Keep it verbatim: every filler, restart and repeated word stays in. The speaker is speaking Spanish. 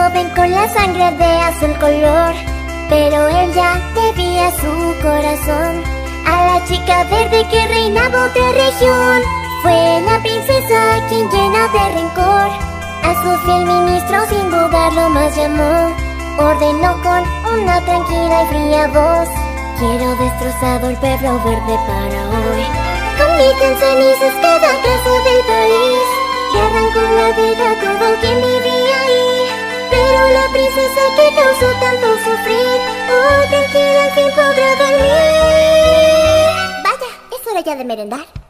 joven con la sangre de azul color, pero él ya debía su corazón a la chica verde que reinaba otra región. Fue la princesa quien, llena de rencor, a su fiel ministro sin dudarlo más llamó. Ordenó con una tranquila y fría voz: quiero destrozado el pueblo verde para hoy. Convierte en cenizas cada casa del país y arrancó la vida a todo quien vivía ahí. Pero la princesa que causó tanto sufrir, oh, tranquila al fin podrá dormir. Vaya, es hora ya de merendar.